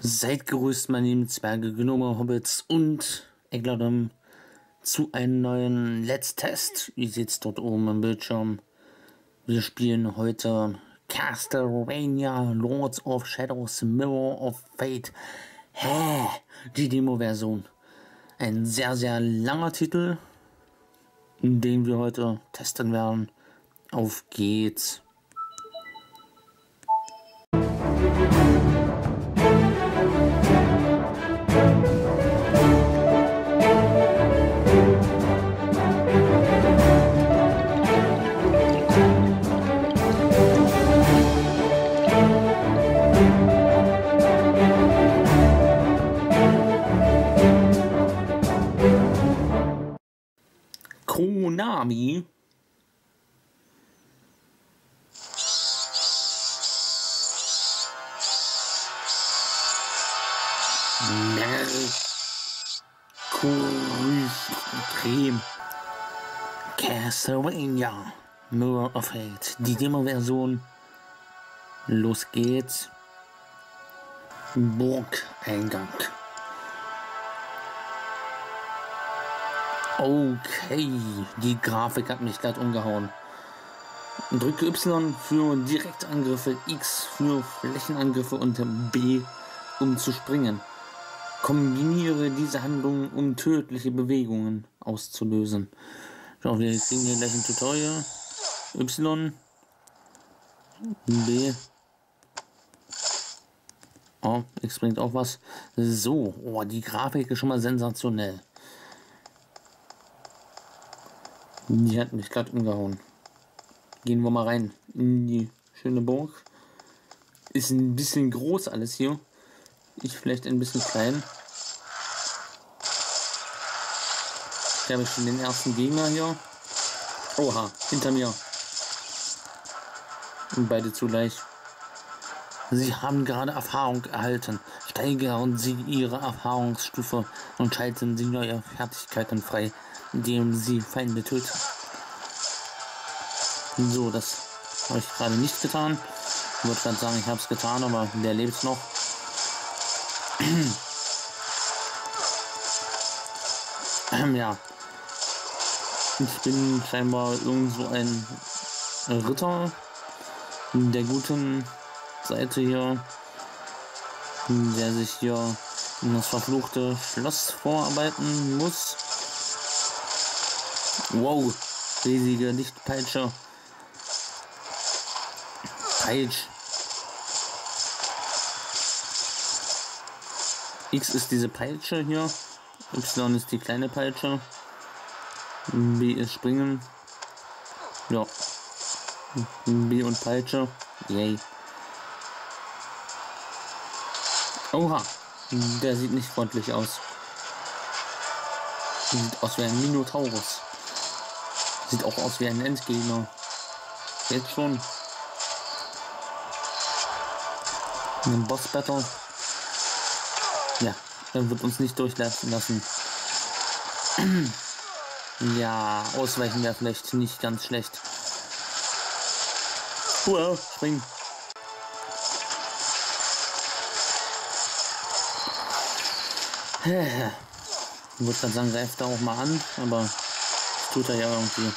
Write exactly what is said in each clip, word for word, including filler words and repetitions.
Seid gegrüßt, meine lieben Zwerge, Gnome, Hobbits und Egladom zu einem neuen Let's Test. Ihr seht es dort oben im Bildschirm. Wir spielen heute Castlevania Lords of Shadows Mirror of Fate. Hä? Die Demo-Version. Ein sehr, sehr langer Titel, den wir heute testen werden. Auf geht's. Konami. Mercury Castlevania Mirror of Fate. Die Demo-Version. Los geht's. Burgeingang. Okay, die Grafik hat mich gerade umgehauen. Drücke Y für Direktangriffe, X für Flächenangriffe und B, um zu springen. Kombiniere diese Handlungen, um tödliche Bewegungen auszulösen. So, wir kriegen hier gleich ein Tutorial. Y, B. Oh, X bringt auch was. So, oh, die Grafik ist schon mal sensationell. Die hat mich gerade umgehauen. Gehen wir mal rein in die schöne Burg. Ist ein bisschen groß alles hier. Ich vielleicht ein bisschen klein. Ich habe schon den ersten Gegner hier. Oha, hinter mir. Und beide zugleich. Sie haben gerade Erfahrung erhalten. Steigern Sie Ihre Erfahrungsstufe und schalten Sie neue Fertigkeiten frei, indem Sie Feinde töten. So, das habe ich gerade nicht getan. Ich würde gerade sagen, ich habe es getan, aber der lebt noch. Ja. Ich bin scheinbar irgend so ein Ritter der guten Seite hier, der sich hier in das verfluchte Schloss vorarbeiten muss. Wow, riesige Lichtpeitsche. Peitsch. X ist diese Peitsche hier. Y ist die kleine Peitsche. B ist Springen. Ja. B und Peitsche. Yay. Oha. Der sieht nicht freundlich aus. Sieht aus wie ein Minotaurus. Sieht auch aus wie ein Endgegner. Jetzt schon. Ein Boss-Battle. Ja, er wird uns nicht durchlassen lassen. Ja, ausweichen wäre vielleicht nicht ganz schlecht. Wow, springen. Ich würde gerade sagen, greift da auch mal an, aber das tut er ja irgendwie.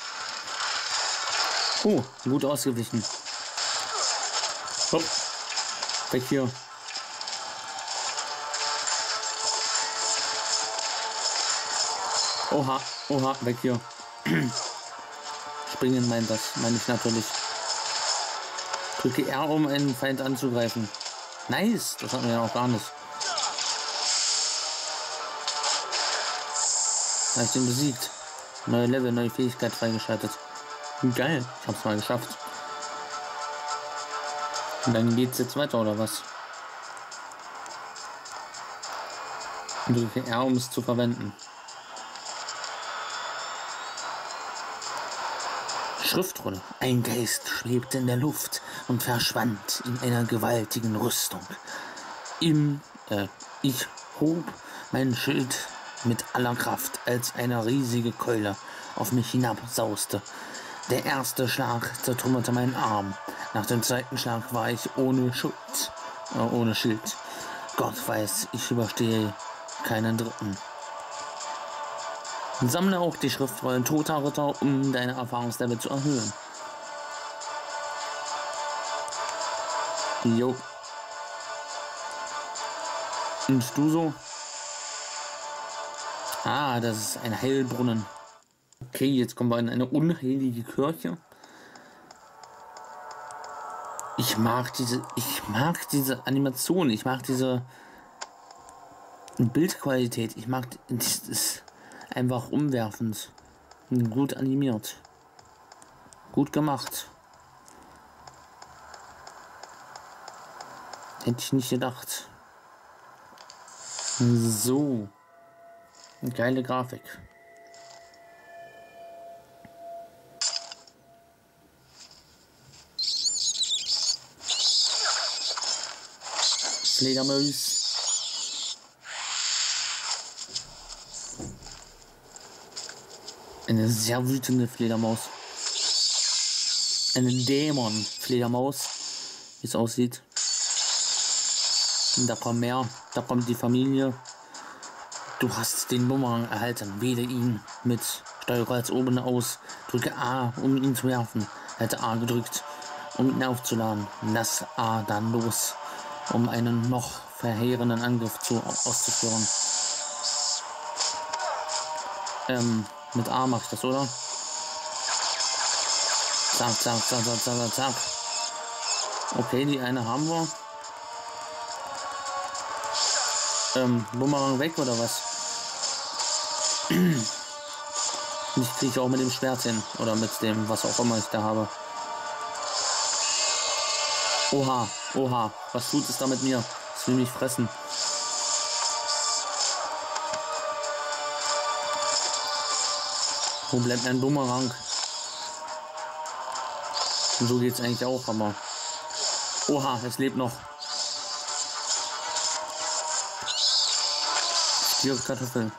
Oh, gut ausgewichen. Hopp. Weg hier. Oha, oha, weg hier. Springen meint das, meine ich natürlich. Drücke R, um einen Feind anzugreifen. Nice, das hatten wir ja auch gar nicht. Habe ich den besiegt. Neue Level, neue Fähigkeit freigeschaltet. Geil, ich hab's mal geschafft. Und dann geht's jetzt weiter, oder was? Drücke R, um es zu verwenden. Schriftrolle. Ein Geist schwebte in der Luft und verschwand in einer gewaltigen Rüstung. Im, äh, ich hob mein Schild mit aller Kraft, als eine riesige Keule auf mich hinabsauste. Der erste Schlag zertrümmerte meinen Arm. Nach dem zweiten Schlag war ich ohne Schutz, äh, ohne Schild. Gott weiß, ich überstehe keinen dritten. Sammle auch die Schriftrollen Toter Ritter, um deine Erfahrungslevel zu erhöhen. Jo. Und du so? Ah, das ist ein Heilbrunnen. Okay, jetzt kommen wir in eine unheilige Kirche. Ich mag diese, ich mag diese Animation, ich mag diese Bildqualität, ich mag, das ist einfach umwerfend, gut animiert, gut gemacht. Hätte ich nicht gedacht. So, eine geile Grafik. Fledermaus. Eine sehr wütende Fledermaus. Eine Dämon-Fledermaus, wie es aussieht. Und da kommt mehr, da kommt die Familie. Du hast den Bumerang erhalten. Wähle ihn mit Steuerkreuz oben aus. Drücke A, um ihn zu werfen. Halte A gedrückt, um ihn aufzuladen. Lass A dann los, um einen noch verheerenden Angriff zu, auszuführen. Ähm, mit A mache ich das, oder? Zack, zack, zack, zack, zack, zack. Okay, die eine haben wir. Ähm, Bumerang weg, oder was? Ich kriege auch mit dem Schwert hin. Oder mit dem, was auch immer ich da habe. Oha, oha, was tut es da mit mir? Es will mich fressen. Wo bleibt mein Bumerang? So geht's eigentlich auch, aber... Oha, es lebt noch. Vier Kartoffeln.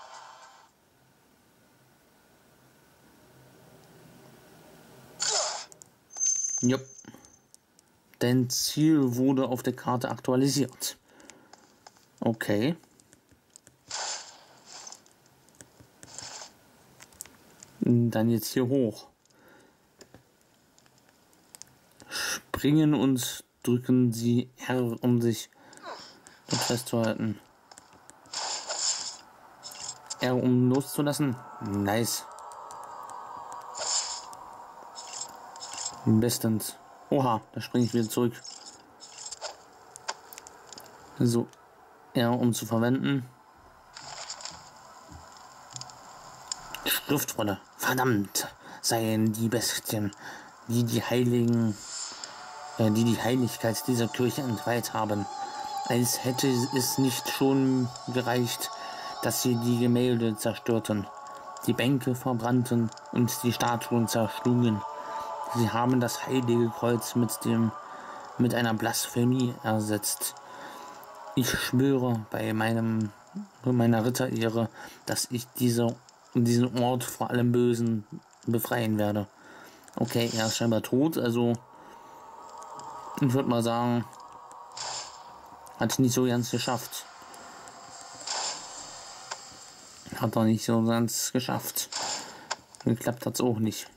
Jupp. Dein Ziel wurde auf der Karte aktualisiert. Okay. Dann jetzt hier hoch. Springen und drücken Sie R, um sich dort festzuhalten. R, um loszulassen. Nice. Bestens. Oha, da springe ich wieder zurück. So. R, um zu verwenden. Schriftrolle. Verdammt seien die Bestien, die die Heiligen, äh, die die Heiligkeit dieser Kirche entweiht haben. Als hätte es nicht schon gereicht, dass sie die Gemälde zerstörten, die Bänke verbrannten und die Statuen zerschlugen. Sie haben das heilige Kreuz mit dem mit einer Blasphemie ersetzt. Ich schwöre bei meinem bei meiner Ritterehre, dass ich diese, diesen Ort vor allem Bösen befreien werde. Okay, er ist scheinbar tot, also ich würde mal sagen, hat nicht so ganz geschafft. Hat er nicht so ganz geschafft. Geklappt hat es auch nicht.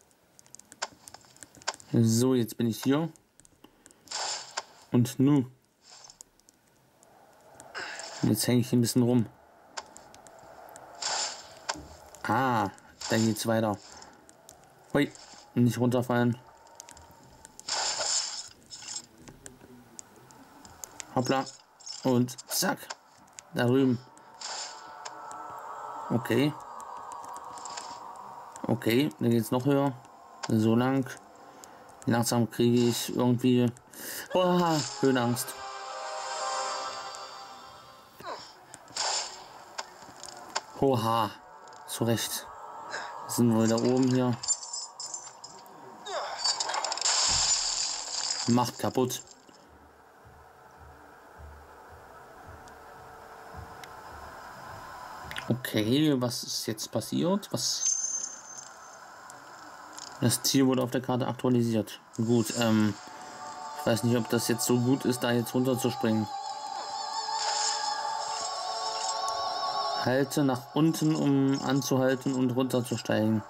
So, jetzt bin ich hier. Und nun. Jetzt hänge ich ein bisschen rum. Ah, da geht's weiter. Hui, nicht runterfallen. Hoppla. Und zack. Da drüben. Okay. Okay, dann geht's noch höher. So lang. Langsam kriege ich irgendwie... Oha, Höhenangst. Oha, zu Recht. Sind wir da oben hier. Macht kaputt. Okay, was ist jetzt passiert? Was... Das Ziel wurde auf der Karte aktualisiert. Gut, ähm, ich weiß nicht, ob das jetzt so gut ist, da jetzt runter zu springen. Halte nach unten, um anzuhalten und runterzusteigen.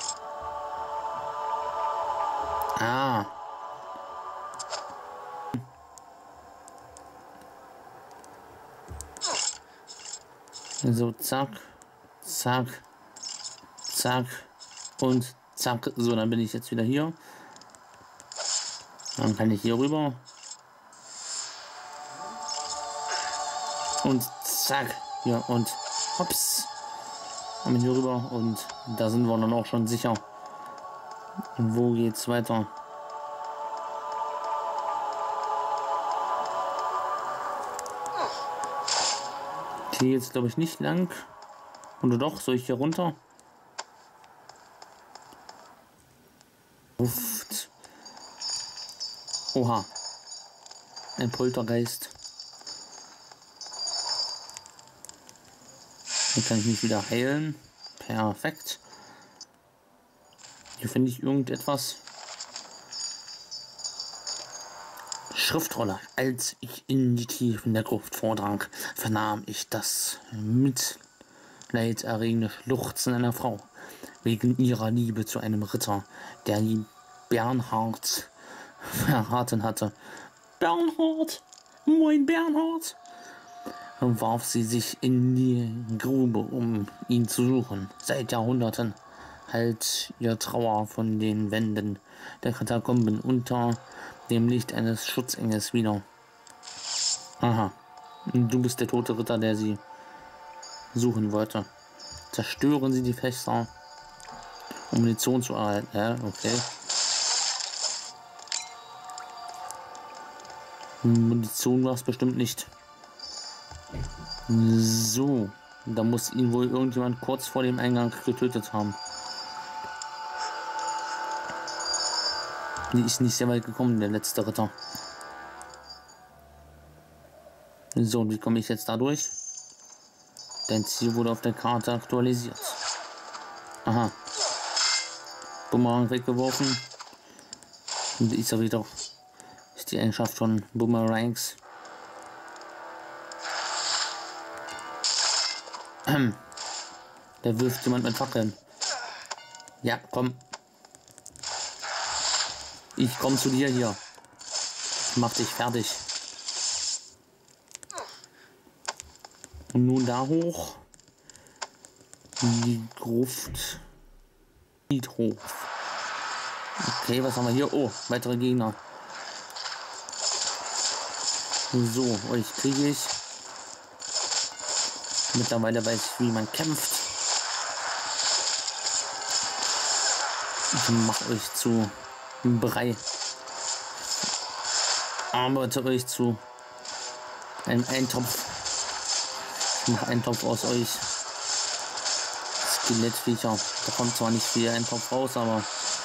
Ah. So, zack, zack, zack und zack. So, dann bin ich jetzt wieder hier. Dann kann ich hier rüber. Und zack. Ja, und hops. Und hier rüber. Und da sind wir dann auch schon sicher. Und wo geht's weiter? Hier jetzt glaube ich nicht lang. Oder doch? Soll ich hier runter? Uft. Oha. Ein Poltergeist. Hier kann ich mich wieder heilen. Perfekt. Hier finde ich irgendetwas. Schriftrolle. Als ich in die Tiefen der Gruft vordrang, vernahm ich das mitleiderregende Schluchzen einer Frau wegen ihrer Liebe zu einem Ritter, der die Bernhard verraten hatte. Bernhard, mein Bernhard! Und warf sie sich in die Grube, um ihn zu suchen. Seit Jahrhunderten hallt ihr Trauer von den Wänden der Katakomben unter dem Licht eines Schutzengels wieder. Aha, du bist der tote Ritter, der sie suchen wollte. Zerstören sie die Fässer, um Munition zu erhalten. Ja, okay. Munition war es bestimmt nicht. So, da muss ihn wohl irgendjemand kurz vor dem Eingang getötet haben. Die ist nicht sehr weit gekommen, der letzte Ritter. So, wie komme ich jetzt da durch? Dein Ziel wurde auf der Karte aktualisiert. Aha. Bumerang weggeworfen. Und ist ja wieder ist die Eigenschaft von Boomerangs. Der wirft jemand mit Fackeln. Ja, komm. Ich komm zu dir hier. Mach dich fertig. Und nun da hoch. Die Gruft. Friedhof. Okay, was haben wir hier? Oh, weitere Gegner. So, euch kriege ich. Mittlerweile weiß ich, wie man kämpft. Ich mache euch zu Brei. Arbeite euch zu einem Eintopf. Ich mache einen Topf aus euch. Skelettviecher. Da kommt zwar nicht viel Eintopf raus, aber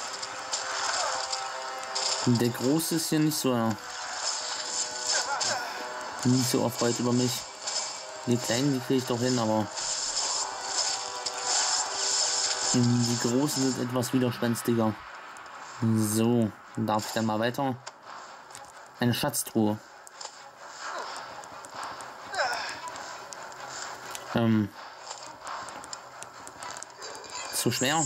der große ist hier nicht so, ja, nicht so erfreut über mich. Die kleinen, die kriege ich doch hin, aber die großen sind etwas widerspenstiger. So, darf ich dann mal weiter? Eine Schatztruhe. Ähm, zu schwer.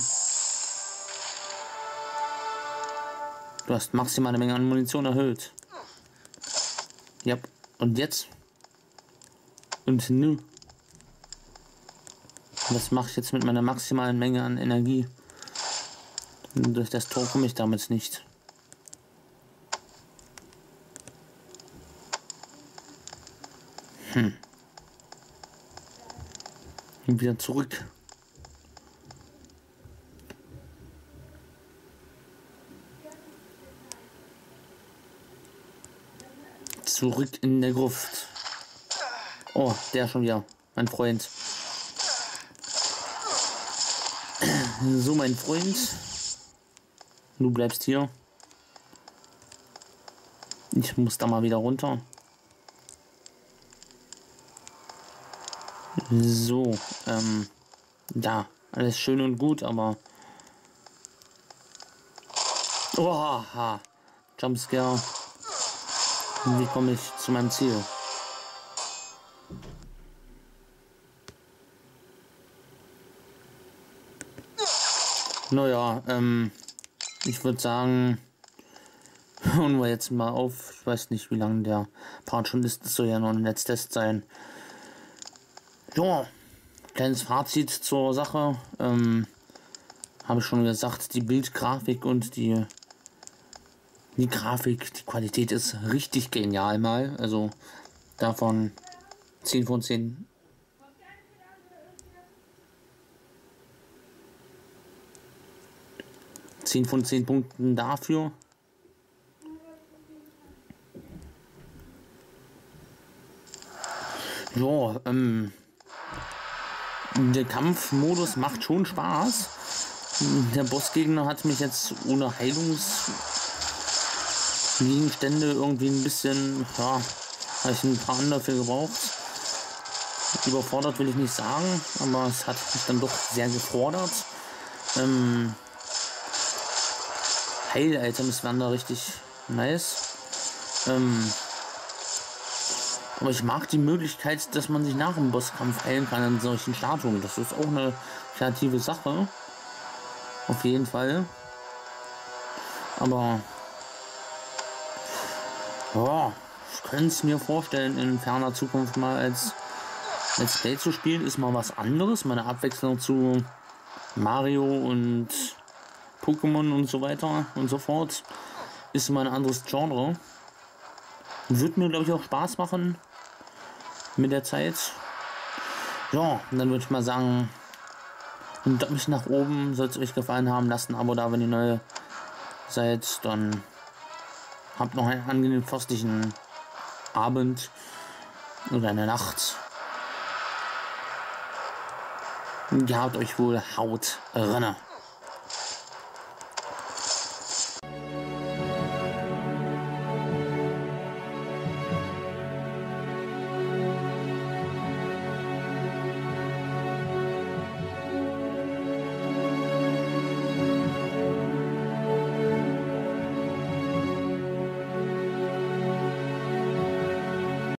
Du hast maximale Menge an Munition erhöht. Ja, und jetzt? Und nu? Was mache ich jetzt mit meiner maximalen Menge an Energie? Durch das Tor komme ich damit nicht. Hm. Und wieder zurück. Zurück in der Gruft. Oh, der schon wieder. Mein Freund. So, mein Freund. Du bleibst hier. Ich muss da mal wieder runter. So, ähm, ja, alles schön und gut, aber... Oha, Jumpscare. Wie komme ich zu meinem Ziel? Naja, ähm, ich würde sagen, hören wir jetzt mal auf. Ich weiß nicht, wie lange der Part schon ist. Das soll ja noch ein Netztest sein. Ja, kleines Fazit zur Sache. Ähm, habe ich schon gesagt, die Bildgrafik und die, die Grafik, die Qualität ist richtig genial mal. Also davon zehn von zehn. zehn von zehn Punkten dafür. Ja, ähm, der Kampfmodus macht schon Spaß. Der Bossgegner hat mich jetzt ohne Heilungsgegenstände irgendwie ein bisschen, ja, habe ich ein paar Anläufe gebraucht. Überfordert will ich nicht sagen, aber es hat mich dann doch sehr gefordert. Ähm, Heil-Items waren da richtig nice. Ähm, aber ich mag die Möglichkeit, dass man sich nach dem Bosskampf heilen kann in solchen Statuen. Das ist auch eine kreative Sache. Auf jeden Fall. Aber ja, ich könnte es mir vorstellen, in ferner Zukunft mal als Let's Play zu spielen. Ist mal was anderes. Meine Abwechslung zu Mario und Pokémon und so weiter und so fort. Ist mal ein anderes Genre. Wird mir, glaube ich, auch Spaß machen mit der Zeit. Ja, und dann würde ich mal sagen, und mich nach oben, soll es euch gefallen haben, lasst ein Abo da, wenn ihr neu seid. Dann habt noch einen angenehmen frostigen Abend oder eine Nacht. Und ihr habt euch wohl Haut rinne.